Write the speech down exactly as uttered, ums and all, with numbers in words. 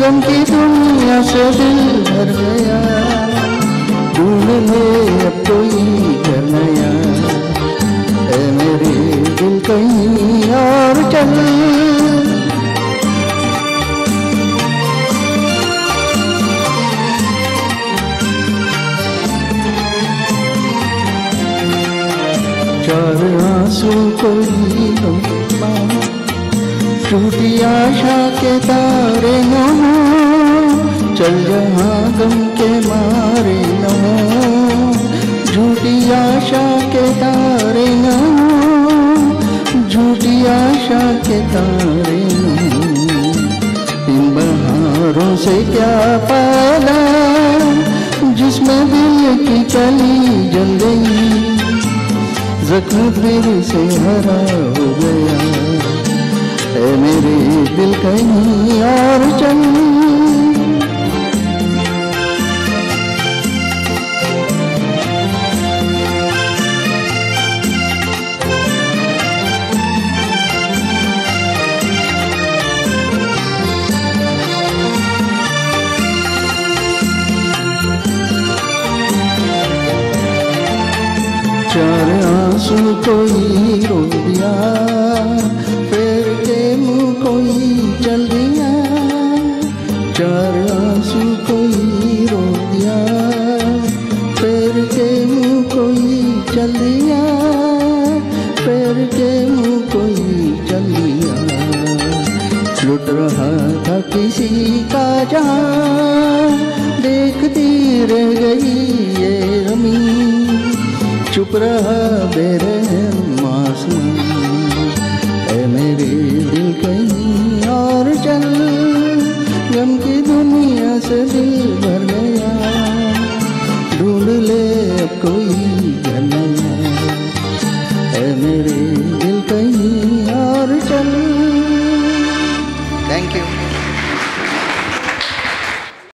गम की दुनिया से दिल भर गया, ढूंढ ले अब कोई घर नया, ऐ मेरे दिल कहीं और चल। चार आंसू कोई लम्बा, टूटी आशा के तारे न हो, चल जहाँ गम के मारे न हो, झूठी आशा के तारे न हो, झूठी आशा के तारे न हो। इन बहारों से क्या फायदा जिसमें दिल की कली जल गई, जख्म फिर से हरा हो गया, ऐ मेरे दिल कहीं और चल। चार आंसू कोई रो दिया, फेर के मुँह कोई चल दिया, चार आंसू कोई रो दिया, फेर के मुँह कोई चल दिया, फेर के मुँह कोई चल दिया। लुट रहा था किसी का जहाँ, देखती रह गई ये रमी, चुप रहा बेरहम आसमां, ऐ मेरे दिल कहीं और चल। गम की दुनिया से दिल भर गया, ढूंढ ले अब कोई